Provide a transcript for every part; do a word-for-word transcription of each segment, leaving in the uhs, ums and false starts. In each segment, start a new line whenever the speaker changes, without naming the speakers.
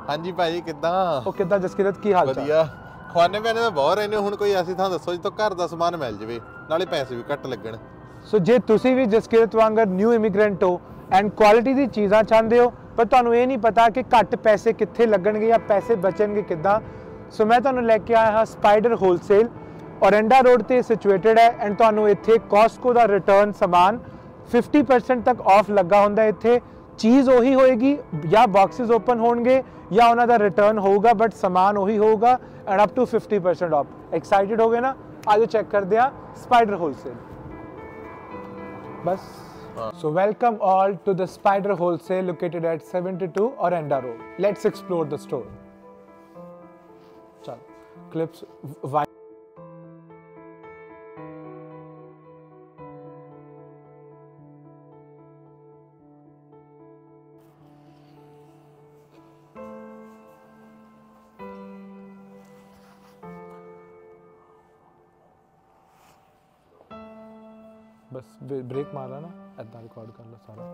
हाँ जी भाजी किद्दां
ਉਹ ਕਿੱਦਾਂ ਜਸਕੀਰਤ ਕੀ ਹਾਲ ਚਾਲ?
ਵਧੀਆ ਖਵਾਨੇ ਪੈਣੇ ਤਾਂ ਬਹੁਤ ਰਹਿੰਦੇ ਹੁਣ ਕੋਈ ਐਸੀ ਥਾਂ ਦੱਸੋ ਜਿੱਥੋਂ ਘਰ ਦਾ ਸਮਾਨ ਮਿਲ ਜਵੇ ਨਾਲੇ ਪੈਸੇ ਵੀ ਘੱਟ ਲੱਗਣ।
ਸੋ ਜੇ ਤੁਸੀਂ ਵੀ ਜਸਕੀਰਤ ਵਾਂਗਰ ਨਿਊ ਇਮੀਗ੍ਰੈਂਟ ਹੋ ਐਂਡ ਕੁਆਲਿਟੀ ਦੀ ਚੀਜ਼ਾਂ ਚਾਹੁੰਦੇ ਹੋ ਪਰ ਤੁਹਾਨੂੰ ਇਹ ਨਹੀਂ ਪਤਾ ਕਿ ਘੱਟ ਪੈਸੇ ਕਿੱਥੇ ਲੱਗਣਗੇ ਜਾਂ ਪੈਸੇ ਬਚਣਗੇ ਕਿੱਦਾਂ, ਸੋ ਮੈਂ ਤੁਹਾਨੂੰ ਲੈ ਕੇ ਆਇਆ ਹਾਂ ਸਪਾਈਡਰ ਹੋਲਸੇਲ ਔਰੈਂਡਾ ਰੋਡ ਤੇ ਸਿਚੁਏਟਡ ਹੈ ਐਂਡ ਤੁਹਾਨੂੰ ਇੱਥੇ ਕੌਸਕੋ ਦਾ ਰਿਟਰਨ ਸਮਾਨ फिफ्टी परसेंट तक ऑफ लगा होंदा है। इत्थे चीज़ ਉਹੀ ਹੋਏਗੀ या बॉक्सेस ओपन होणगे या उन्हां दा रिटर्न होगा बट समान ਉਹੀ होगा and up to fifty percent off. Excited हो गए ना? आज चेक करते हैं स्पाइडर होलसेल बस। So welcome all to the Spider Wholesale located at seventy two Orenda road. Let's explore the store. चल क्लिप्स बस ब्रेक मारा ना इतना रिकॉर्ड कर लो सारा।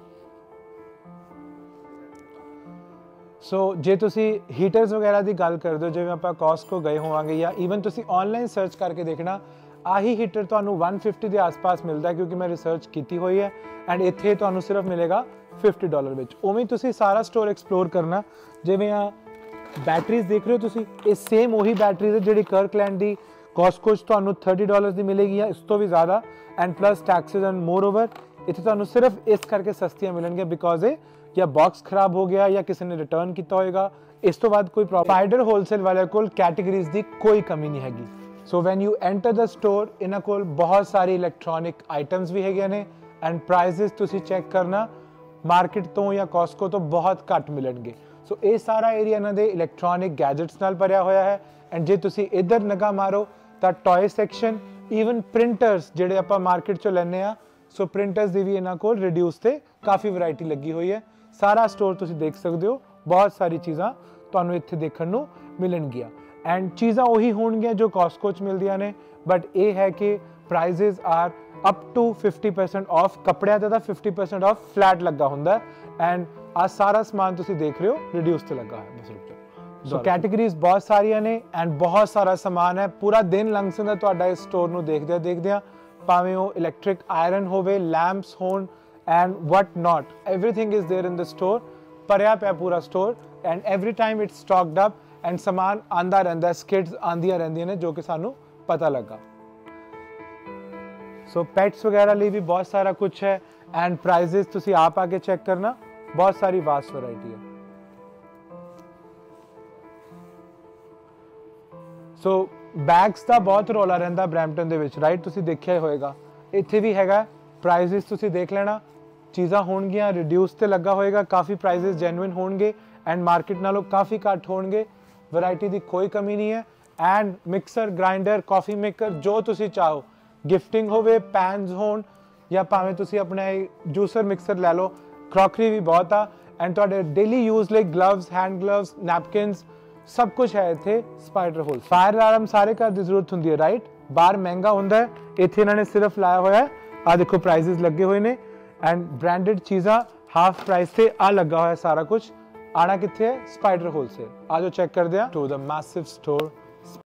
सो so, जे तुसी हीटर्स वगैरह की गल करते हो जिवें आपां कॉस्को गए होवांगे या ईवन तुसी ऑनलाइन सर्च करके देखना आही हीटर तुहानूं वन फिफ्टी के आस पास मिलता है क्योंकि मैं रिसर्च की हुई है एंड इत्थे तुहानूं सिर्फ मिलेगा फिफ्टी डॉलर विच। उवें तुसी सारा स्टोर एक्सप्लोर करना। जिवें आ बैटरीज देख रहे हो तुसी ये सेम वही बैटरीज है जिहड़ी कर्कलैंड की कॉस्को तुहानूं थर्टी डॉलर की मिलेगी या इस तो भी ज़्यादा and plus taxes and moreover इत्थे तुहानूं सिर्फ इस करके सस्तियां मिलणगियां बिकॉज ये या बॉक्स खराब हो गया या किसी ने रिटर्न किया होएगा इस तो बाद कोई प्रॉब्लम। स्पाइडर होलसेल वाले कोल कैटेगरीज की कोई कमी नहीं हैगी। So when you enter the store इन्हां कोल बहुत सारी इलैक्ट्रॉनिक आइटम्स भी हैगे ने एंड प्राइजेस तुसी चेक करना मार्केट तो या कॉस्को तो बहुत घट मिलणगे। सो ये सारा एरिया इन्हां दे इलैक्ट्रॉनिक गैजेट्स नाल भरिया होया है एंड जे तुसी इधर निगाह मारो तो टॉय सैक्शन ईवन प्रिंटर्स जिहड़े आपां मार्केट चों लैंदे आ सो प्रिंटर्स दी भी इन्हां कोल रिड्यूस ते काफ़ी वैरायटी लगी हुई है। सारा स्टोर तुसी देख सकते हो बहुत सारी चीज़ां तुहानूं इत्थे देखण नूं मिलणगियां एंड चीज़ां ਉਹੀ ਹੋਣਗੀਆਂ जो कॉस्को च मिलदियां ने बट ये है कि prices are up to fifty percent off. कपड़िਆਂ ਦਾ ਤਾਂ फिफ्टी परसेंट ऑफ फ्लैट लगा हुंदा एंड आ सारा समान तुसी देख रहे हो रिड्यूस ते लगा है। बस रुक जाओ। सो कैटेगरीज बहुत सारियां ने एंड बहुत सारा समान है। पूरा दिन लंघ सकदा तुहाडा इस स्टोर नूं देखदे देखदे भावें ਉਹ इलैक्ट्रिक आयरन होवे लैंप्स होण and what not everything is there in the store। ਭਰਿਆ ਪਿਆ पूरा store and every time it's stocked up and समान आंदा रहंदा skits आंदियां रहंदियां ने जो कि सानू पता लगा। so pets वगैरह लिए भी बहुत सारा कुछ है and prices तुसी आप आके चेक करना बहुत सारी वास्ट वैरायटी है। so बैग्स ਦਾ बहुत ਰੌਲਾ ਰਹਿੰਦਾ ब्रैम्पटन ਦੇ ਵਿੱਚ राइट ਤੁਸੀਂ ਦੇਖਿਆ ਹੋਏਗਾ ਇੱਥੇ भी हैगा। प्राइजेस ਤੁਸੀਂ देख लेना चीज़ां होणगियां रिड्यूस ते लगा होएगा काफ़ी प्राइजेस जेन्युइन होणगे एंड मार्केट नालों काफ़ी घट होणगे। वैरायटी की कोई कमी नहीं है and mixer grinder coffee maker जो तुसी चाहो गिफ्टिंग होवे पैनस होण या भावें तुसी अपना जूसर मिक्सर लै लो क्रॉकरी भी बहुत आ एंड तुहाडे daily use like gloves hand gloves napkins सब कुछ है इत्थे स्पाइडर होल। फायर अलार्म सारे घर की जरूरत होंदी है राइट बाहर महंगा होंदा है इत्थे इन्हां ने सिर्फ लाया होया है। आ देखो प्राइजेस लगे हुए ने एंड ब्रांडेड चीज़ा हाफ प्राइस से आ लगा हुआ है सारा कुछ। आना कित्थे है स्पाइडर होलसेल। आ जाओ चेक कर दिया टू द मैसिव स्टोर।